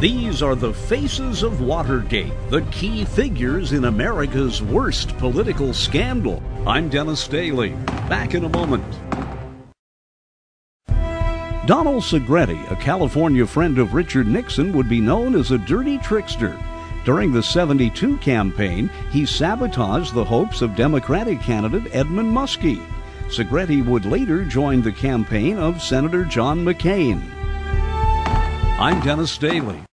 These are the faces of Watergate, the key figures in America's worst political scandal. I'm Dennis Staley. Back in a moment. Donald Segretti, a California friend of Richard Nixon, would be known as a dirty trickster. During the '72 campaign, he sabotaged the hopes of Democratic candidate Edmund Muskie. Segretti would later join the campaign of Senator John McCain. I'm Dennis Staley.